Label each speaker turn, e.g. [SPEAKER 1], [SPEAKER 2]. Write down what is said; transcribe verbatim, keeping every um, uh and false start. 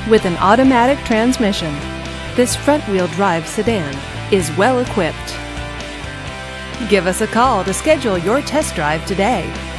[SPEAKER 1] With an automatic transmission, this front-wheel drive sedan is well equipped. Give us a call to schedule your test drive today.